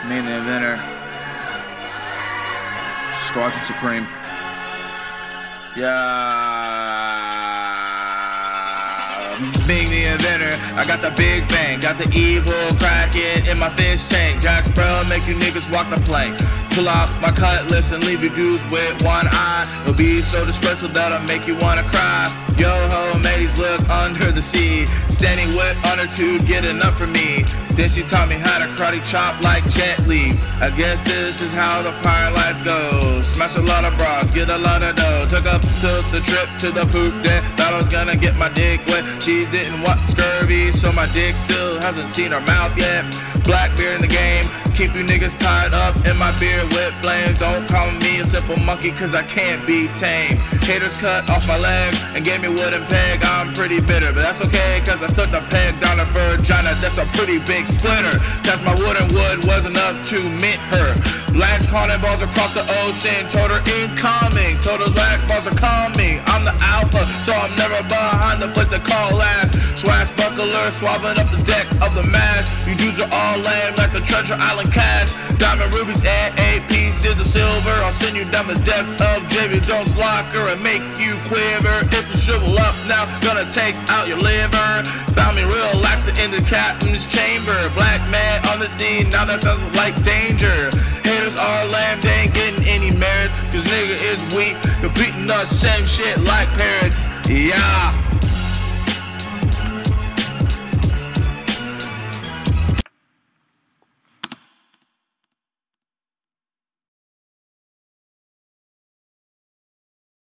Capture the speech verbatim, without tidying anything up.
Main inventor, Squadron Supreme. Yeah, being the inventor, I got the big bang, got the evil cracking in my fish tank. Jack Sparrow make you niggas walk the plank. Pull out my cutlass and leave you dudes with one eye. It'll be so disgraceful that'll make you wanna cry. Yo ho, mateys look under the sea, standing with honor to get enough for me. Then she taught me how to karate chop like Jet Li. I guess this is how the pirate life goes. Smash a lot of bras, get a lot of dough. Took up took the trip to the poop deck. Thought I was gonna get my dick wet. She didn't want scurvy, so my dick still hasn't seen her mouth yet. Black beer in the game, keep you niggas tied up in my beer with flames. Don't call me a simple monkey cause I can't be tame. Haters cut off my leg and gave me wooden peg. I'm pretty bitter, but that's okay cause I took the peg down her vagina. That's a pretty big splinter, cause my wooden wood was enough to mint her. Blanche cannonballs across the ocean, told her incoming. Told those whack balls are coming. I'm the alpha, so I'm never behind the place to call last. Swashbuckler, swabbing up the deck of the mast. You dudes are all lame like the Treasure Island cast. Diamond rubies and eight pieces of silver. I'll send you down the depths of Davy Jones' locker and make you quiver. If you shrivel up now, gonna take out your liver. Found me relaxing in the captain's chamber. Black man on the scene, now that sounds like danger. Haters are lame, they ain't getting any merits, cause nigga is weak. You're beating the same shit like parrots.